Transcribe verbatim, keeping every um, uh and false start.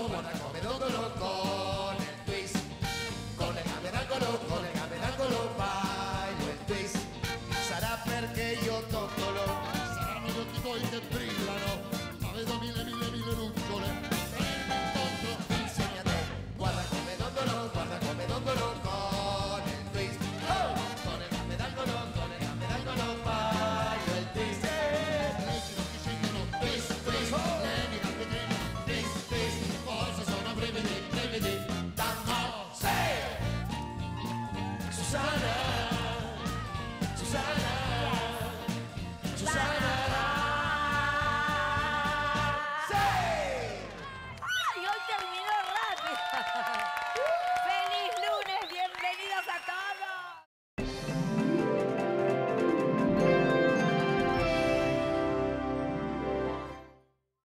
dondolo, guarda come dondolo con il twist. Con le gambe d'angolo, con le gambe d'angolo bailo il twist. Sarà perché io toccolo, Saranno gli occhi tuoi che brillano, ma vedo mille, mille, mille lucciole. Prendimi incontro, insegna a te. Guarda come dondolo, guarda come dondolo con il twist. Oh! Con le gambe d'angolo, con le gambe d'angolo bailo il twist. le ginocchia scendono, twist, twist, le mie gambe tremano, Twist, twist, forse sono brividi, brividi. tanto sei Susana, Susana.